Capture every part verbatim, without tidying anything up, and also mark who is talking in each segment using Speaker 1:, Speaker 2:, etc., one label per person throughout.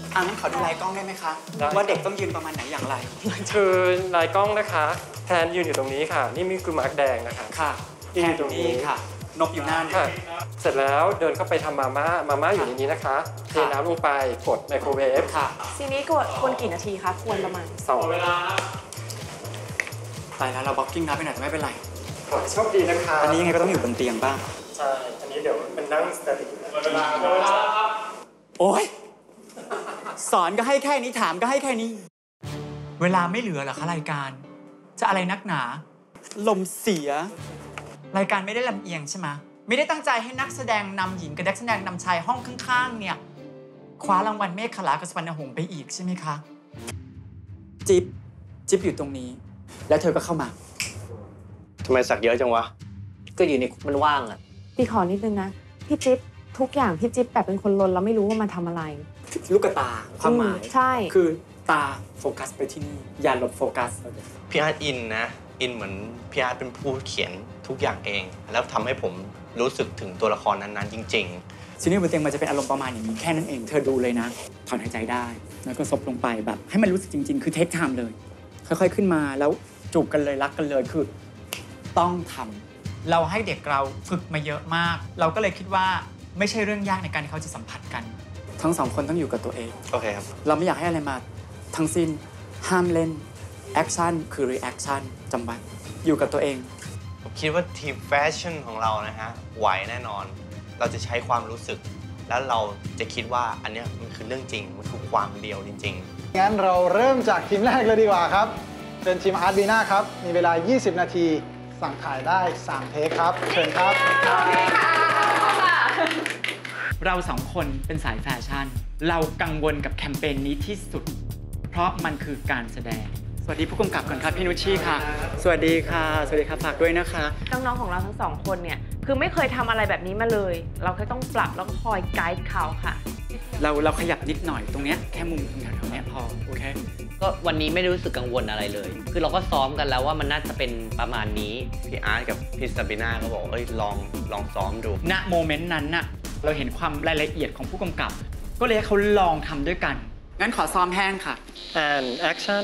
Speaker 1: อ่ะงั้นขอดูลายกล้องได้ไหมคะว่าเด็กต้องยืนประมาณไหนอย่างไร
Speaker 2: คือลายกล้องนะคะแทนยืนอยู่ตรงนี้ค่ะนี่มีคือมาร์กแดงนะคะ
Speaker 1: ค่ะแทนตรงนี้ค่ะนกอยู่หน้าค่ะ
Speaker 2: เสร็จแล้วเดินเข้าไปทำมาม่ามาม่าอยู่ในนี้นะคะเทน้ำลงไปกดไมโครเวฟ
Speaker 1: ค่ะ
Speaker 3: ซีนี้กดควรกี่นาทีคะควรประมาณ
Speaker 2: สองเวลา
Speaker 1: ตายแล้วเราบล็อกกิ้งนะไปหน่อยแต่ไม่เป็นไร
Speaker 2: โชคดีนะคะ
Speaker 1: อันนี้ยังไงก็ต้องอยู่บนเตียงบ้าง
Speaker 2: ใช่อันนี้เดี๋ยวเป็นนั่งสติเวลาเวลาครับ
Speaker 1: โอ๊ยสอนก็ให้แค่นี้ถามก็ให้แค่นี้เวลาไม่เหลือหรอคะรายการจะอะไรนักหนาลมเสียรายการไม่ได้ลำเอียงใช่ไหมไม่ได้ตั้งใจให้นักแสดงนำหญิงกับนักแสดงนำชายห้องข้างๆเนี่ยคว้ารางวัลเมฆขลากับสวรรณหงส์ไปอีกใช่ไหมคะจิ๊บจิ๊บอยู่ตรงนี้แล้วเธอก็เข้ามา
Speaker 4: ทำไมสักเยอะจังวะ
Speaker 5: ก็อยู่ในมันว่างอ่ะ
Speaker 3: พี่ขอนิดนึงนะพี่จิ๊บทุกอย่างพี่จิ๊บแบบเป็นคนลนแล้วไม่รู้ว่ามันทำอะไร
Speaker 1: ลูกตาความหมาย
Speaker 3: ใช่
Speaker 1: คือตาโฟกัสไปที่นี่อย่าหลบโฟกัส
Speaker 4: พี่อาร์ตอินนะอินเหมือนพี่อาร์ตเป็นผู้เขียนทุกอย่างเองแล้วทำให้ผมรู้สึกถึงตัวละครนั้นๆจริงๆ
Speaker 1: ซีรีส์บนเตียงมันจะเป็นอารมณ์ประมาณอย่างนี้แค่นั้นเองเธอดูเลยนะถอนหายใจได้แล้วก็ซบลงไปแบบให้มันรู้สึกจริงๆคือเทคไทม์เลยค่อยๆขึ้นมาแล้วจูบกันเลยรักกันเลยคือต้องทำเราให้เด็กเราฝึกมาเยอะมากเราก็เลยคิดว่าไม่ใช่เรื่องยากในการที่เขาจะสัมผัสกันทั้งสองคนต้องอยู่กับตัวเอง
Speaker 4: โอเคครับ
Speaker 1: เราไม่อยากให้อะไรมาทั้งสิ้นห้ามเล่นแอคชั่นคือรีแอคชั่นจำไว้อยู่กับตัวเอง
Speaker 4: ผมคิดว่าทีมแฟชั่นของเรานะฮะไหวแน่นอนเราจะใช้ความรู้สึกแล้วเราจะคิดว่าอันนี้มันคือเรื่องจริงมันคือความเดียวจริง
Speaker 6: ๆงั้นเราเริ่มจากทีมแรกเลยดีกว่าครับเป็นทีมอาร์ตบีน่าครับมีเวลายี่สิบนาทีสั่งถ่ายได้สามเทคครับเชิญครับ
Speaker 1: เราสองคนเป็นสายแฟชั่นเรากังวลกับแคมเปญนี้ที่สุดเพราะมันคือการแสดงสวัสดีผู้กำกับก่อนครับพี่นุชชีค่ะสวัสดีค่ะสวัสดีครับฝากด้วยนะคะ
Speaker 3: น้องๆของเราทั้งสองคนเนี่ยคือไม่เคยทำอะไรแบบนี้มาเลยเราแค่ต้องปรับแล้วก็คอยไกด์เขาค่ะ
Speaker 1: เราเราขยับนิดหน่อยตรงเนี้ยแค่มุมแถวๆนี้พอโอเค
Speaker 5: ก็วันนี้ไม่รู้สึกกังวลอะไรเลยคือเราก็ซ้อมกันแล้วว่ามันน่าจะเป็นประมาณนี้
Speaker 4: พี่อาร์ตกับพี่ซาบิน่าเขาบอกเอ้ยลองลองซ้อมดู
Speaker 1: ณโมเมนต์นั้นน่ะเราเห็นความรายละเอียดของผู้กำกับก็เลยให้เขาลองทำด้วยกันงั้นขอซ้อมแห้งค่ะ
Speaker 2: and action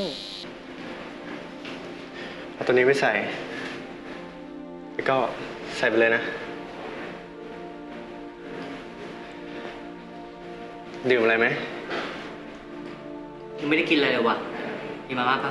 Speaker 4: เอาตัวนี้ไปใส่แล้วก็ใส่ไปเลยนะดื่มอะไรไหม
Speaker 5: ยังไม่ได้กินอะไรเลยวะมีมาม่าปะ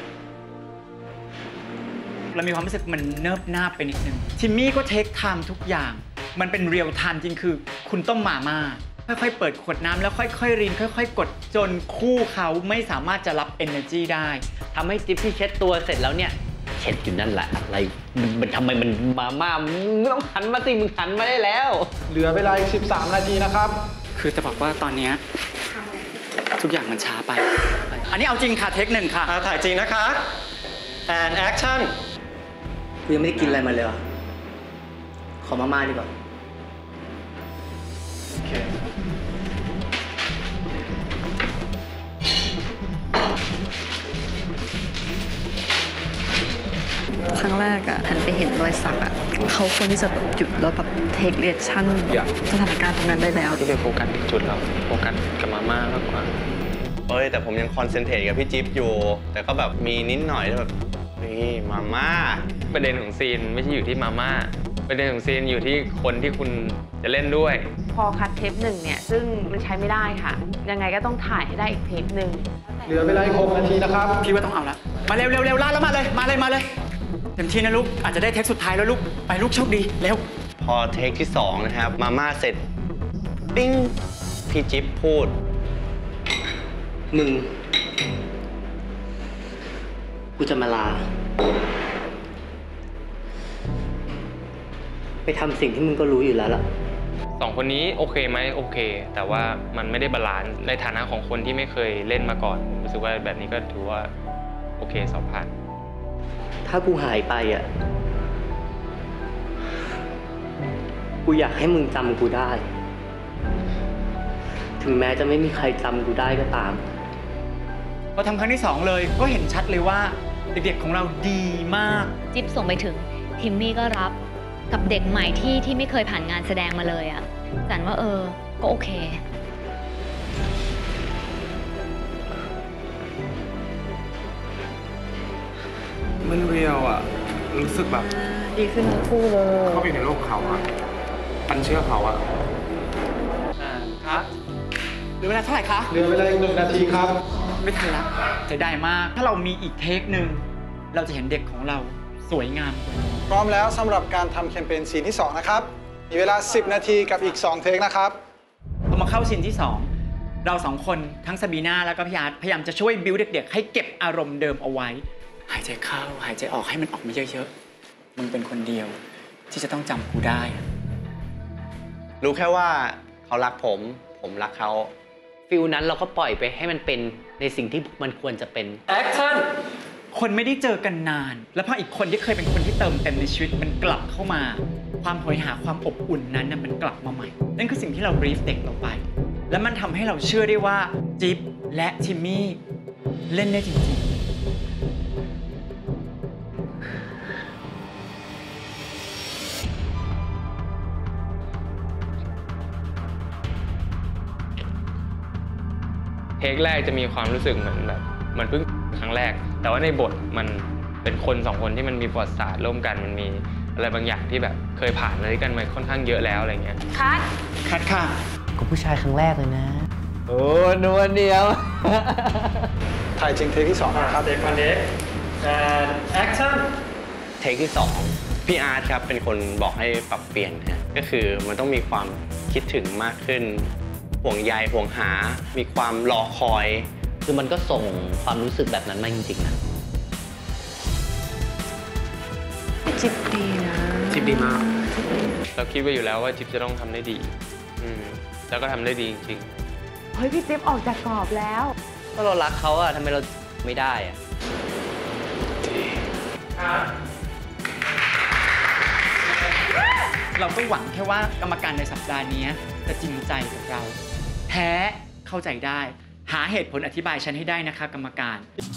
Speaker 1: เรามีความรู้สึกมันเนิบนาบไปนิดนึงทิมมี่ก็เทคไทม์ทุกอย่างมันเป็นเรียลไทม์จริงคือคุณต้มมาม่าค่อยๆเปิดขวดน้ำแล้วค่อยๆรินค่อยๆกดจนคู่เขาไม่สามารถจะรับ energy ได้
Speaker 5: ทำให้จิ๊บที่เช็ดตัวเสร็จแล้วเนี่ยเช็ดอยู่นั่นแหละอะไรมันทำไมมันมาม่ามึงต้องหันมาสิมึงหันมาได้แล้ว
Speaker 6: เหลือเวลาอีกสิบสามนาทีนะครับ
Speaker 1: คือจะบอกว่าตอนนี้ทุกอย่างมันช้าไปอันนี้เอาจริงค่ะเทคหนึ่งค่ะ
Speaker 2: ถ่ายจริงนะคะ and action
Speaker 5: กูยังไม่ได้กินอะไรมาเลยขอมาม่าดีกว่า
Speaker 2: โอเค
Speaker 7: ครั้งแรกอะหันไปเห็นรอยสักอะเขาควรที่จะหยุดแล้วแบบเทคเรียชั่นสถานการณ์ตรงนั้นได้แล้ว
Speaker 4: ที่ไปโฟกัสที่จุดแล้วโฟกัสกับมาม่ามากกว่าเอ้ยแต่ผมยังคอนเซนเทรตกับพี่จิ๊บอยู่แต่ก็แบบมีนิดหน่อยแบบนี่มาม่า
Speaker 2: ประเด็นของซีนไม่ใช่อยู่ที่มาม่าประเด็นของซีนอยู่ที่คนที่คุณจะเล่นด้วย
Speaker 3: พอคัดเทปหนึ่งเนี่ยซึ่งมันใช้ไม่ได้ค่ะยังไงก็ต้องถ่ายให้ได้อีกเทปหนึ่ง
Speaker 6: เหลือเวลาอีกหกนาทีนะครับ
Speaker 1: พี่ว่าต้องเอาละมาเร็วเร็วเร็วล่าแล้วมาเลยมาเลยมาเลยเต็มที่นะลูกอาจจะได้เทคสุดท้ายแล้วลูกไปลูกโชคดีเร็ว
Speaker 4: พอเทคที่สองนะครับมาม่าเสร็จปิ้งพี่จิ๊บพูด
Speaker 5: มึงกูจะมาลาไปทำสิ่งที่มึงก็รู้อยู่แล้วล่ะ
Speaker 2: สองคนนี้โอเคไหมโอเคแต่ว่ามันไม่ได้บาลานซ์ในฐานะของคนที่ไม่เคยเล่นมาก่อนรู้สึกว่าแบบนี้ก็ถือว่าโอเคสอบผ่าน
Speaker 5: ถ้ากูหายไปอ่ะกูอยากให้มึงจำกูได้ถึงแม้จะไม่มีใครจำกูได้ก็ตาม
Speaker 1: พอทำครั้งที่สองเลยก็เห็นชัดเลยว่าเด็กๆของเราดีมาก
Speaker 8: จิ๊บส่งไปถึงทิมมี่ก็รับกับเด็กใหม่ที่ที่ไม่เคยผ่านงานแสดงมาเลยอ่ะจันว่าเออก็โอเค
Speaker 9: มันเรียวอ่ะรู้สึกแบบ
Speaker 3: ดีขึ้นทั้งคู่เลย
Speaker 9: เข้าไปในโลกเขาอ่ะปันเชื่อเขาอ่ะ
Speaker 1: อ่าครับเหลือเวลาเท่าไหร่คะ
Speaker 6: เหลือเวลาอีกหนึ่งนาทีครับ
Speaker 1: ไม่ทันละเสียดายมาก ถ้าเรามีอีกเทคหนึ่งเราจะเห็นเด็กของเราสวยงามกว่านี้
Speaker 6: พร้อมแล้วสำหรับการทำแคมเปญซีนที่สองนะครับ มีเวลาสิบนาทีกับอีกสองเทคนะครับ
Speaker 1: พอมาเข้าซีนที่สองเราสองคนทั้งซาบีน่าแล้วก็พี่อาร์ตพยายามจะช่วยบิวเด็กๆให้เก็บอารมณ์เดิมเอาไว้ หายใจเข้าหายใจออกให้มันออกมาเยอะๆมึงเป็นคนเดียวที่จะต้องจำกูได้
Speaker 4: รู้แค่ว่าเขารักผม ผมรักเขา
Speaker 5: ฟิลนั้นเราก็ปล่อยไปให้มันเป็นในสิ่งที่มันควรจะเป็น
Speaker 1: แอคชั่นคนไม่ได้เจอกันนาน แล้วพออีกคนที่เคยเป็นคนที่เติมเต็มในชีวิตมันกลับเข้ามา ความโหยหาความอบอุ่นนั้นนะมันกลับมาใหม่นั่นคือสิ่งที่เราบรีฟเด็กเราไป และมันทำให้เราเชื่อได้ว่าจิ๊บและทิมมี่เล่นได้จริงๆ
Speaker 2: เทคแรกจะมีความรู้สึกเหมือนแบบเหมือนเพิ่งครั้งแรก แต่ว่าในบทมันเป็นคนสองคนที่มันมีประวัติศาสตร์ร่วมกันมันมีอะไรบางอย่างที่แบบเคยผ่านอะไรกันมาค่อนข้างเยอะแล้วอะไรเงี้ย
Speaker 3: คัด
Speaker 1: คัดค่ะ
Speaker 5: ก็ผู้ชายครั้งแรกเลยนะ โอ้นวลเดียว
Speaker 6: ถ่ายจริงเทคที่สองนะครับ
Speaker 1: เด็กคนนี้แอคชั่น
Speaker 4: เทคที่สองพี่อาร์ตครับเป็นคนบอกให้ปรับเปลี่ยนฮะก็คือมันต้องมีความคิดถึงมากขึ้นห่วงใยห่วงหา มีความรอคอย
Speaker 5: คือมันก็ส่งความรู้สึกแบบนั้นมาจริงๆนะ
Speaker 3: จิ๊บดีนะ
Speaker 9: จิ๊บดีมาก
Speaker 2: เราคิดไว้อยู่แล้วว่าจิ๊บจะต้องทำได้ดีอืมแล้วก็ทำได้ดีจริงๆ
Speaker 3: เฮ้ยพี่จิ๊บออกจากกรอบแล้ว
Speaker 5: ก็เรารักเขาอะทำไมเราไม่ได้อะ
Speaker 1: เราก็หวังแค่ว่ากรรมการในสัปดาห์นี้จะจริงใจกับเราแพ้เข้าใจได้ หาเหตุผลอธิบายฉันให้ได้นะคะกรรมการ